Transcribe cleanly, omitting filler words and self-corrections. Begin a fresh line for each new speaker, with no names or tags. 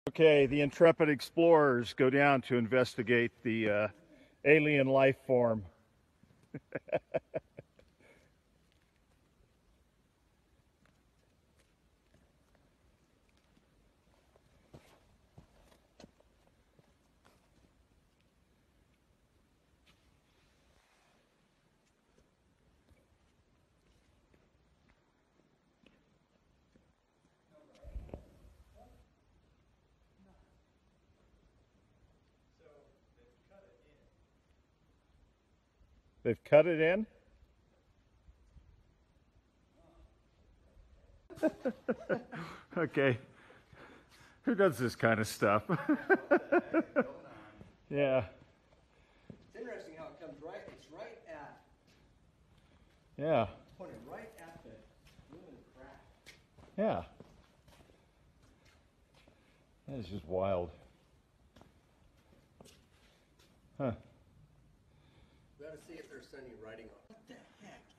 Okay, the intrepid explorers go down to investigate the alien life form. They've cut it in? Okay. Who does this kind of stuff? Yeah.
It's interesting how it comes right, it's right at,
Yeah.
pointed right at the lumen crack.
Yeah. That is just wild. Huh.
We gotta see if there's any writing on it. What the heck?